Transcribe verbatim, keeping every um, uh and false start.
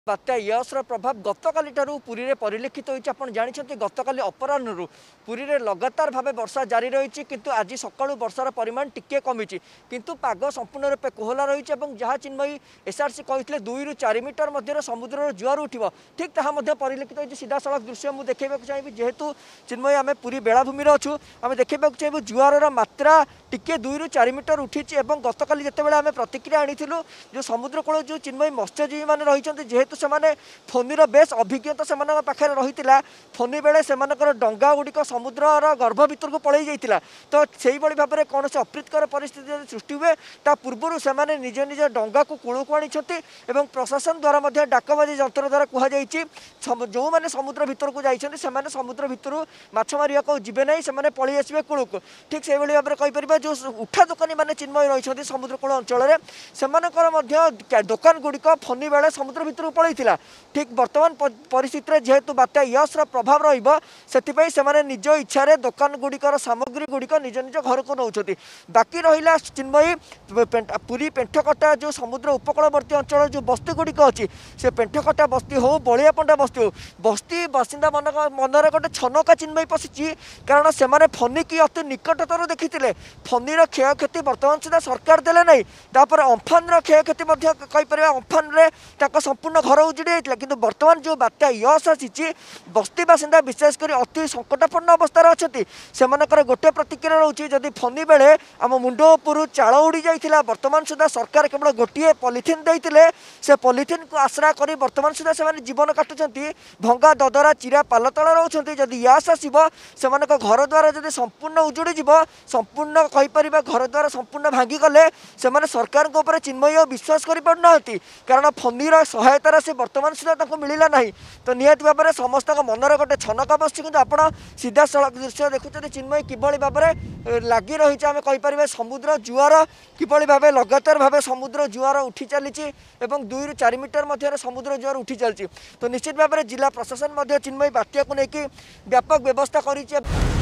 बात्या यशर प्रभाव गतकाली पुरी में परिलक्षित होती आप जानते गतकाली अपराह्न पुरी में लगातार भाव वर्षा जारी रही किंतु आज सकाळु वर्षार परिमाण टिके कमी किंतु पाग संपूर्ण रूपे कोहला रही जहाँ चिन्मयी एसआरसी कहते दुई रु चार मीटर मध्य समुद्र जुआर उठिब ठीक ताहा परिलक्षित होती सीधा सड़क दृश्य मुझे देखा चाहिए जेहेतु चिन्मयी आम पुरी बेलाभूमि अच्छु आम देखा चाहिए जुआर मात्रा टिके दुई रु चार मीटर उठी गतकाली जितेबाला आम प्रतिक्रिया आनी जो समुद्र कूल जो चिन्मयी मत्स्यजीवी मैंने रही जेहेतु से फोनीर बेस अभिज्ञता से पाखे रही फोनी बेले से डंगा गुड़िक समुद्र गर्भ भितर को पलि जाता तो से भाव में कौन से अप्रीतकर परिस्थिति सृष्टि हुए ता पूर्व से निज निज डंगा को कूल को आनी प्रशासन द्वारा डाकबाजी यंत्र द्वारा कहुई जो मैंने समुद्र भितर को जाते समुद्र भितर माछ मारिया को जीवे ना से पलि आसवे कूल को ठीक से भाव में कहीपर जो उठा दोकानी मैंने चिन्मयी रही समुद्र कूल अंचल से दोकान गुड़िक फोनी बेले समुद्र भितर पलि ठीक बर्तमान परिस्थिति जेहेतु बात्या यशर प्रभाव रही निज इच्छा दोकान गुड़िकर सामग्री गुड़िक निज निज घर को नौ बाकी रहा चिन्मयी पुरी पेंठकटा जो समुद्र उपकूलवर्ती अंचल जो बस्ती गुड़िक अच्छी से पेंठकटा बस्ती हो बलियापंडा बस्ती हो बस्ती बासिंदा मन मनरे गोटे छनका चिन्मयी पशिची कारण से फनी की अति निकटतर देखी फनीर क्षयक्षति बर्तमान सुधा सरकार देले नहीं तापर अम्फान क्षयक्षति कहीपर अम्फान संपूर्ण घर उजुड़ी जाता कि बर्तमान जो बात्या यश आसी बस्ती बासिंदा विशेषकर अति संकटापन्न अवस्था अच्छा से गोटे प्रतिक्रिया रोचे जदि फनी बेले आम मुंड उपर चाल उड़ी जाता बर्तमान सुधा सरकार केवल गोटे पॉलिथिन देते से पॉलिथिन को आश्रा कर बर्तमान सुधा से जीवन काटुंट भंगा ददरा चिरा पाल तल रोचे जदि यश आसो से घर द्वार जब संपूर्ण उजुड़ी जीव संपूर्ण कहीपर घर द्वार संपूर्ण भांगी गले से सरकार चिन्मयी विश्वास कर पाना कारण फनीर सहायतार से बर्तमान सुधा मिलला ना तो निहत भाव में समस्त मनर गोटे छनका बस आप सीधा सड़क दृश्य देखुं चिन्मयी किभली भाव में लगी रही आम कहीपर समुद्र जुआर किभली भाव लगातार भाव समुद्र जुआर उठी चली दुई रु चार मीटर मध्य समुद्र जुआर उठी चलती तो निश्चित भाव में जिला प्रशासन चिन्मयी बात्या को लेकिन व्यापक व्यवस्था कर